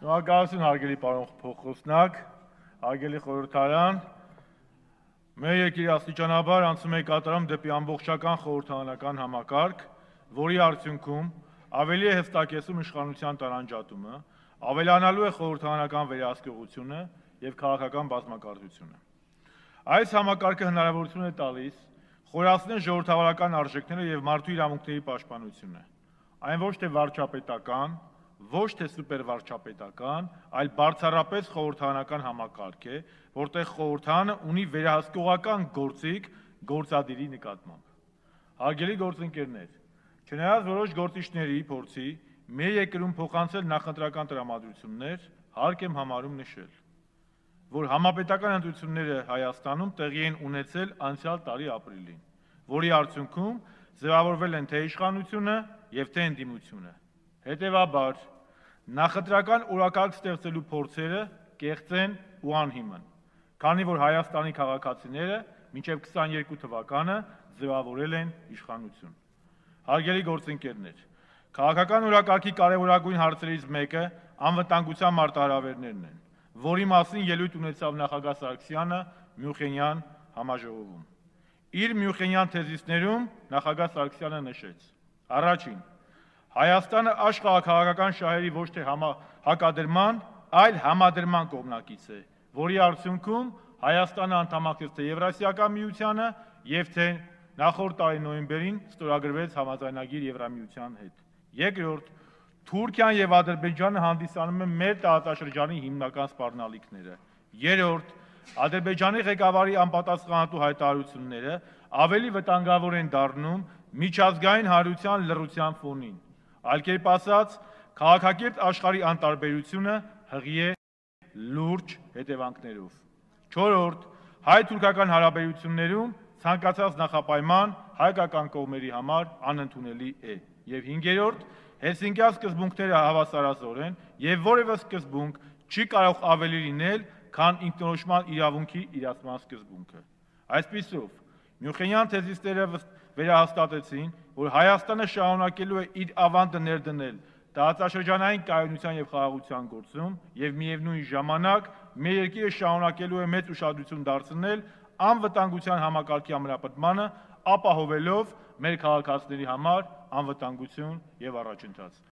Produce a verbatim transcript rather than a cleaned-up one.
Շնորհակալություն հարգելի պարոն փոխխոսնակ, հարգելի խորհրդարան, մեր երկիրը աստիճանաբար անցում է կատարում դեպի ամբողջական խորհրդարանական համակարգ, որի արդյունքում ավելի է հստակեցում իշխանության տարանջատումը, ավելանալու է խորհրդարանական վերահսկողությունը եւ քաղաքական բազմակարծությունը։ Այս համակարգը հնարավորություն է տալիս խորացնել ժողովրդավարական արժեքները եւ մարդու իրավունքների պաշտպանությունը։ Այն ոչ թե վարչապետական, ոչ թե սուպերվարչապետական, այլ բարձրապես խորհրդարանական համակարգ է, որտեղ խորհրդարանը ունի վերահսկողական գործիք գործադիրի նկատմամբ։ Հարգելի գործընկերներ, չնայած որոշ գործիչների փորձի մեր երկրում փոխանցել նախընտրական տրամադրություններ, հարկ եմ համարում նշել, որ համապետական ընտրությունները Հայաստանում տեղի են ունեցել անցյալ տարի ապրիլին, որի արդյունքում ձևավորվել են թե իշխանությունը եւ թե ընդդիմությունը։ Հետևաբար, նախընտրական օրակարգ ստեղծելու փորձերը կեղծ են ու անհիմն, քանի որ Հայաստանի քաղաքացիները մինչև քսաներկու թվականը ձևավորել են իշխանություն։ Հարգելի գործընկերներ, քաղաքական օրակարգի կարևորագույն հարցերից մեկը անվտանգության մարտահրավերներն են, որի մասին ելույթ ունեցավ նախագահ Սարգսյանը Մյունխենյան համաժողովում։ Իր Մյունխենյան թեզիսներում նախագահ Սարգսյանը նշեց. Առաջին, Հայաստանը աշխարհաքաղաքական շահերի ոչ թե հակադրման, այլ համադրման կողմնակից է, որի արդյունքում Հայաստանը անդամակցեց թե Եվրասիական միությանը եւ թե նախորդ տարի նոյեմբերին ստորագրվեց համաձայնագիր Եվրամիության հետ։ Երկրորդ, Թուրքիան եւ Ադրբեջանը հանդիսանում են մեր տարածաշրջանի հիմնական սպառնալիքները։ Երրորդ, Ադրբեջանի ղեկավարի անպատասխանատու հայտարարությունները ավելի վտանգավոր են դառնում միջազգային հանրության լռության ֆոնին։ Այլ կերպ ասած, քաղաքակիրթ աշխարհի անտարբերությունը հղի է լուրջ հետևանքներով։ Չորրորդ, հայ-թուրքական հարաբերություններում ցանկացած նախապայման հայկական կողմերի համար անընդունելի է։ Եվ հինգերորդ, Հելսինկյան սկզբունքները հավասարազոր են եւ որևէ սկզբունք չի կարող ավելի լինել, քան ինքնորոշման իրավունքի իրացման սկզբունքը։ Այսպիսով, Մյունխենյան թեզիսները վերահաստատեցին, որ Հայաստանը շարունակելու է իր ավանդը ներդնել տարածաշրջանային կայունության եւ խաղաղության գործում եւ միևնույն ժամանակ մեր երկիրը շարունակելու է մեծ ուշադրություն դարձնել անվտանգության համակարգի ամրապնդմանը, ապահովելով մեր քաղաքացիների համար անվտանգություն եւ առաջընթաց։